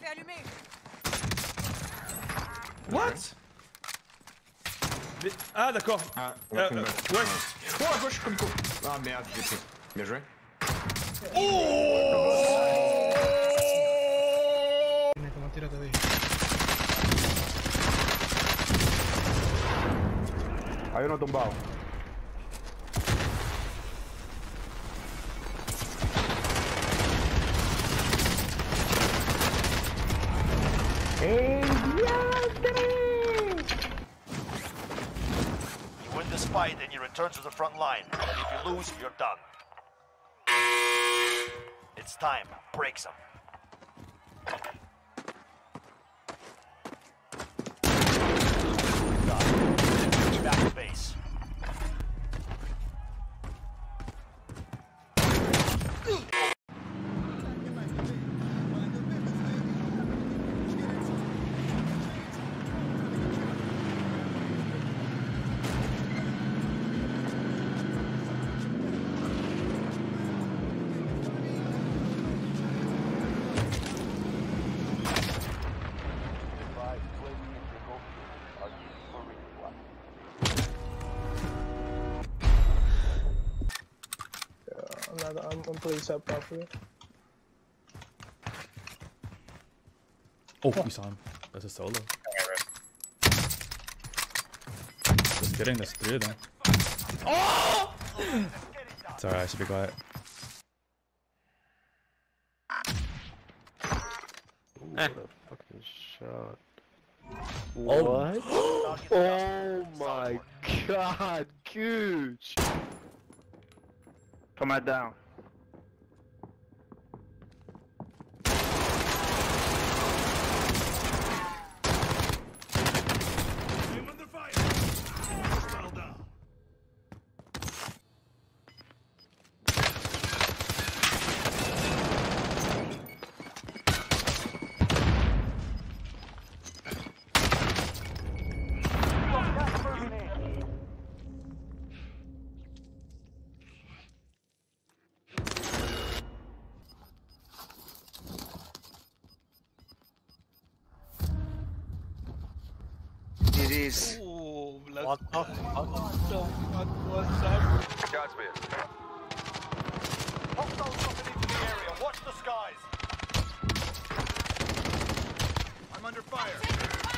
fait allumer. What? Mais... Ah d'accord. Ah, ouais. Oh à gauche comme con. Ah merde, j'ai pris. Bien joué. Oh! Hay uno tumbado. You win this fight and you return to the front line. And if you lose, you're done. It's time. Break some. Back to base. I'm playing set properly. Oh, we saw him. That's a solo. Just kidding, there's 3 of them. Oh! It's alright, I should be quiet. Ooh, what a fucking shot. What? Oh my god, Gooch! Come on down. It is. Ooh, what the fuck? Godspeed. Hostiles dropping into the area. Watch the skies. I'm under fire.